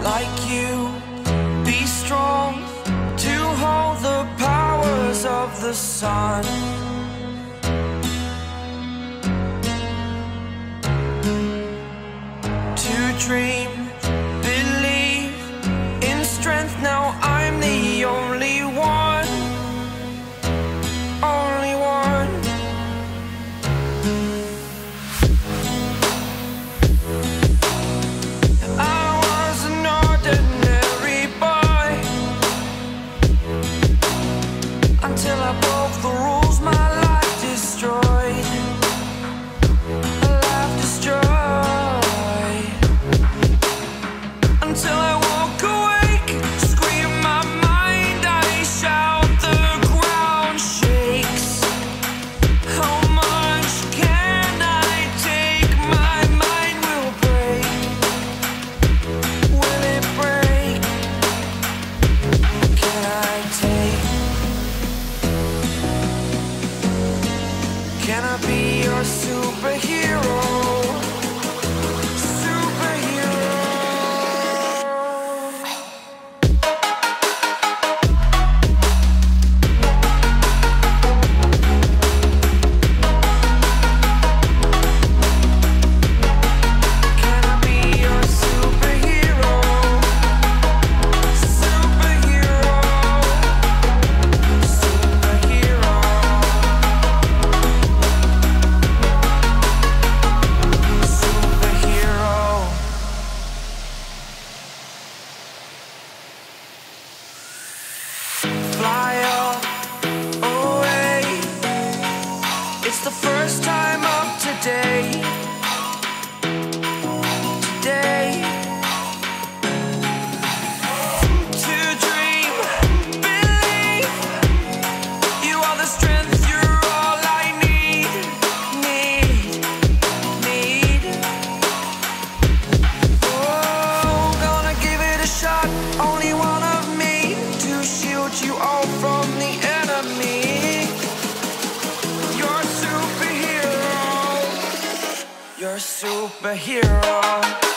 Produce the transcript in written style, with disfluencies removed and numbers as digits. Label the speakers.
Speaker 1: like you. Be strong to hold the powers of the sun. To dream, believe in strength. Now I'm the only one, only one. I was an ordinary boy until I broke the rules. My life destroyed, life destroyed. Until I woke awake, scream my mind, I shout, the ground shakes. How much can I take? My mind will break. Will it break? Can I take? Can I be your superhero? Fly away. It's the first time of today. Today. To dream, believe. You are the strength, you're all I need. Oh, gonna give it a shot. Only one of me to shield you all from the enemy. You're a superhero. You're a superhero.